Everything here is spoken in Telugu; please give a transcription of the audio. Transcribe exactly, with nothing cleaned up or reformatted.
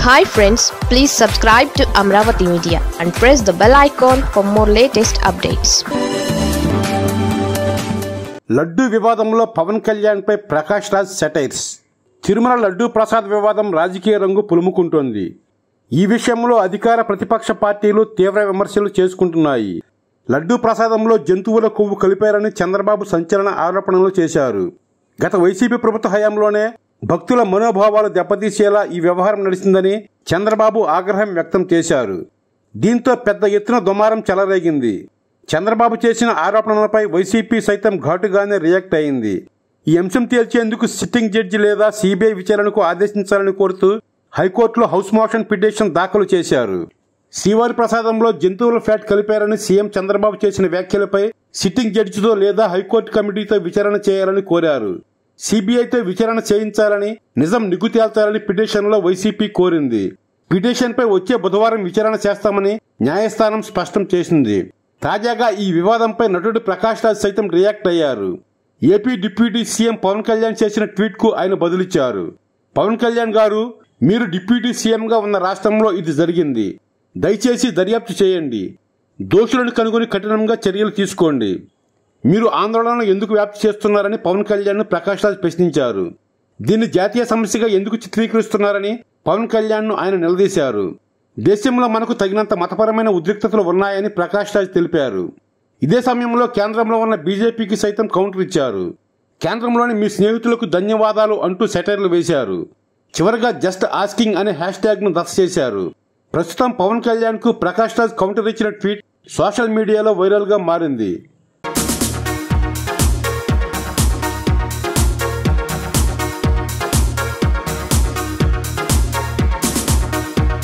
Hi friends, please subscribe to Amravati Media and press the bell icon for more latest updates. Laddu వివాదంలో పవన్ కళ్యాణ్ పై ప్రకాష్ రాజ్ సెటైర్స్. తిరుమల లడ్డు ప్రసాద్ వివాదం రాజకీయ రంగు పులుముకుంటోంది. ఈ విషయంలో అధికార ప్రతిపక్ష పార్టీలు తీవ్ర విమర్శలు చేసుకుంటున్నాయి. లడ్డు ప్రసాదంలో జంతువుల కొవ్వు కలిపారని చంద్రబాబు సంచలన ఆరోపణలు చేశారు. గత వైసీపీ ప్రభుత్వ హయాంలోనే భక్తుల మనోభావాలు దెబ్బతీసేలా ఈ వ్యవహారం నడిచిందని చంద్రబాబు ఆగ్రహం వ్యక్తం చేశారు. దీంతో పెద్ద ఎత్తున దుమారం చెలరేగింది. చంద్రబాబు చేసిన ఆరోపణలపై వైసీపీ సైతం ఘాటుగానే రియాక్ట్ అయింది. ఈ అంశం తేల్చేందుకు సిట్టింగ్ జడ్జి లేదా సిబిఐ విచారణకు ఆదేశించాలని కోరుతూ హైకోర్టులో హౌస్ మోషన్ పిటిషన్ దాఖలు చేశారు. శ్రీవారి ప్రసాదంలో జంతువుల ఫ్యాట్ కలిపారని సీఎం చంద్రబాబు చేసిన వ్యాఖ్యలపై సిట్టింగ్ జడ్జితో లేదా హైకోర్టు కమిటీతో విచారణ చేయాలని కోరారు. సిబిఐతో విచారణ చేయించాలని, నిజం నిగ్గు తేల్చాలని పిటిషన్లో వైసీపీ కోరింది. పిటిషన్పై వచ్చే బుధవారం విచారణ చేస్తామని న్యాయస్థానం స్పష్టం చేసింది. తాజాగా ఈ వివాదంపై నటుడు ప్రకాష్ రాజ్ సైతం రియాక్ట్ అయ్యారు. AP deputy CM Pawan Kalyan చేసిన ట్వీట్ కు ఆయన బదులిచ్చారు. పవన్ కళ్యాణ్ గారు, మీరు డిప్యూటీ సీఎంగా ఉన్న రాష్ట్రంలో ఇది జరిగింది. దయచేసి దర్యాప్తు చేయండి. దోషులను కనుగొని కఠినంగా చర్యలు తీసుకోండి. మీరు ఆందోళనను ఎందుకు వ్యాప్తి చేస్తున్నారని పవన్ కళ్యాణ్ ను ప్రకాష్ రాజ్ ప్రశ్నించారు. దీన్ని జాతీయ సమస్యగా ఎందుకు చిత్రీకరిస్తున్నారని పవన్ కళ్యాణ్ ను ఆయన నిలదీశారు. దేశంలో మనకు తగినంత మతపరమైన ఉద్రిక్తతలు ఉన్నాయని ప్రకాష్ రాజ్ తెలిపారు. ఇదే సమయంలో కేంద్రంలో ఉన్న బీజేపీకి సైతం కౌంటర్ ఇచ్చారు. కేంద్రంలోని మీ స్నేహితులకు ధన్యవాదాలు అంటూ సెటైర్లు వేశారు. చివరగా జస్ట్ ఆస్కింగ్ అనే హ్యాష్ ట్యాగ్ ను దశ చేశారు. ప్రస్తుతం పవన్ కళ్యాణ్ కు ప్రకాష్ రాజ్ కౌంటర్ ఇచ్చిన ట్వీట్ సోషల్ మీడియాలో వైరల్ గా మారింది.